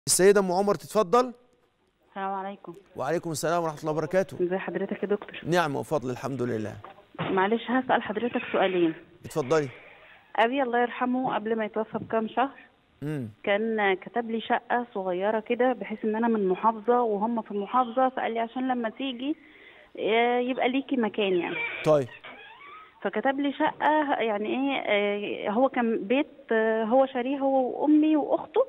السيدة أم عمر تتفضل. السلام عليكم. وعليكم السلام ورحمة الله وبركاته. ازي حضرتك يا دكتور؟ نعم وفضل الحمد لله. معلش هسأل حضرتك سؤالين. اتفضلي. أبي الله يرحمه قبل ما يتوفى بكام شهر كان كتب لي شقة صغيرة كده بحيث إن أنا من محافظة وهم في محافظة، فقال لي عشان لما تيجي يبقى ليكي مكان يعني. طيب. فكتب لي شقة يعني إيه، هو كان بيت هو شاريه هو وأمي وأخته،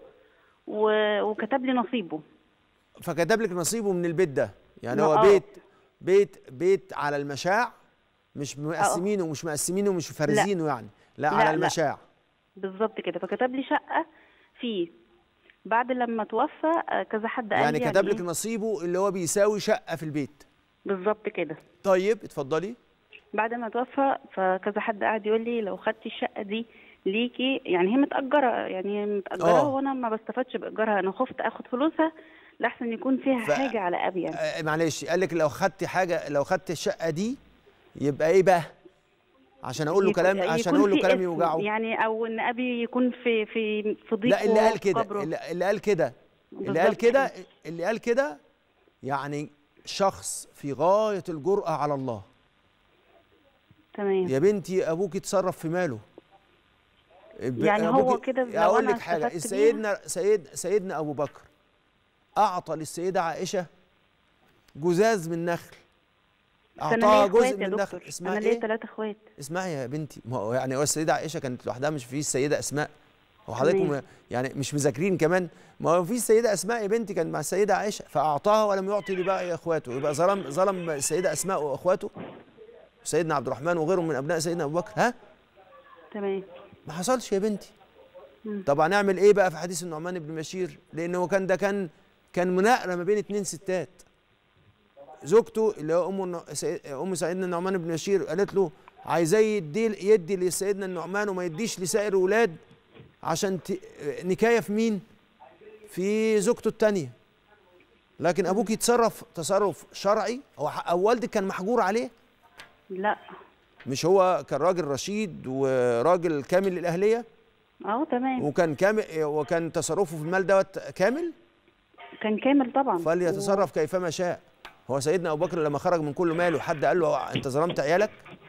وكتب لي نصيبه. فكتب لك نصيبه من البيت ده، يعني هو آه. بيت على المشاع، مش مقسمينه ومش مقسمينه ومش فارزينه يعني، لا على المشاع. بالظبط كده. فكتب لي شقة فيه. بعد لما توفى كذا حد قال يعني لي كتب لك إيه؟ نصيبه اللي هو بيساوي شقة في البيت. بالظبط كده. طيب اتفضلي. بعد ما توفى فكذا حد قاعد يقول لي لو خدتي الشقة دي ليكي، يعني هي متأجرة، يعني متأجرة وانا ما بستفادش بإيجارها، انا خفت اخد فلوسها لحسن يكون فيها حاجة على ابي يعني. معلش، قال لك لو خدتي حاجة، لو خدت الشقة دي يبقى ايه بقى؟ عشان اقول له كلام، عشان اقول له كلام يوجعه يعني، او ان ابي يكون في ضيقه. لا، اللي قال كده قبره. اللي قال كده اللي قال كده يعني شخص في غاية الجرأة على الله. تمام يا بنتي ابوك يتصرف في ماله. يعني هو كده. اقول لك حاجه، سيدنا ابو بكر اعطى للسيده عائشه جزاز من نخل، اعطاها جزء من النخل. اسمها انا ليا 3 اخوات. اسمعي يا بنتي، ما هو يعني هو السيده عائشه كانت لوحدها، مش في السيده اسماء؟ هو حضراتكم يعني مش مذاكرين كمان؟ ما هو في السيده اسماء يا بنتي كانت مع السيده عائشه، فاعطاها ولم يعطي لباقي اخواته، يبقى ظلم السيده اسماء واخواته، سيدنا عبد الرحمن وغيرهم من ابناء سيدنا ابو بكر. ها؟ تمام. ما حصلش يا بنتي. طب هنعمل ايه بقى في حديث النعمان بن بشير؟ لان هو كان مناقره ما بين 2 ستات. زوجته اللي هو ام سيدنا النعمان بن بشير قالت له عايزاه يدي لسيدنا النعمان وما يديش لسائر الاولاد، عشان نكايه في مين؟ في زوجته الثانيه. لكن ابوك يتصرف تصرف شرعي، او والدك كان محجور عليه؟ لا. مش هو كان راجل رشيد وراجل كامل الاهليه؟ تمام. وكان تصرفه في المال دوت كامل؟ كان كامل طبعا. فليتصرف كيفما شاء. هو سيدنا ابو بكر لما خرج من كل ماله حد قال له انت ظلمت عيالك؟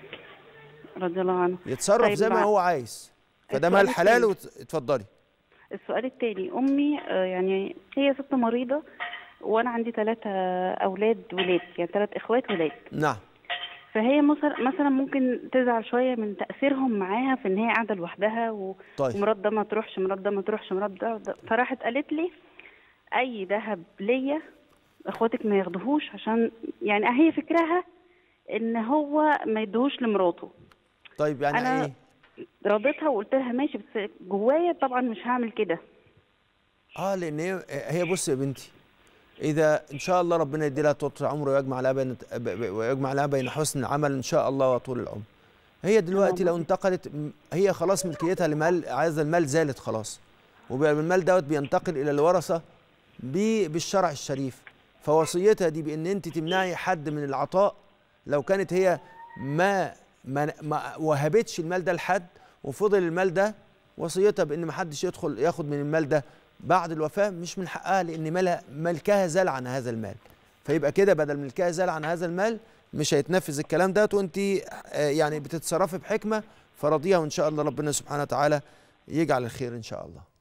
رضي الله عنه. يتصرف طيب زي ما هو عايز، فده مال حلال. اتفضلي. السؤال الثاني، امي يعني هي ست مريضه وانا عندي 3 اولاد ولاد، يعني 3 اخوات ولاد. نعم. فهي مثلا ممكن تزعل شويه من تاثيرهم معاها في ان هي قاعده لوحدها طيب. ومرات ده ما تروحش، مرات ده ما تروحش، مرات ده. فراحت قالت لي اي ذهب ليا اخواتك ما ياخدوهوش، عشان يعني هي فكرها ان هو ما يدوهوش لمراته. طيب يعني أنا ايه؟ رضيتها وقلت لها ماشي، بس جوايا طبعا مش هعمل كده. لان هي بص يا بنتي، اذا ان شاء الله ربنا يدي لها طول العمر ويجمع لها بين حسن العمل ان شاء الله وطول العمر. هي دلوقتي لو انتقلت، هي خلاص ملكيتها لمال، هذا المال زالت خلاص، والمال دوت بينتقل الى الورثه بالشرع الشريف. فوصيتها دي بان انت تمنعي حد من العطاء، لو كانت هي ما وهبتش المال ده لحد وفضل المال ده، وصيتها بان ما حدش يدخل ياخد من المال ده بعد الوفاه، مش من حقها، لان ملكها زال عن هذا المال. فيبقى كده بدل ملكها زال عن هذا المال مش هيتنفذ الكلام ده، وانت يعني بتتصرفي بحكمه، فرضيها وان شاء الله ربنا سبحانه وتعالى يجعل الخير ان شاء الله.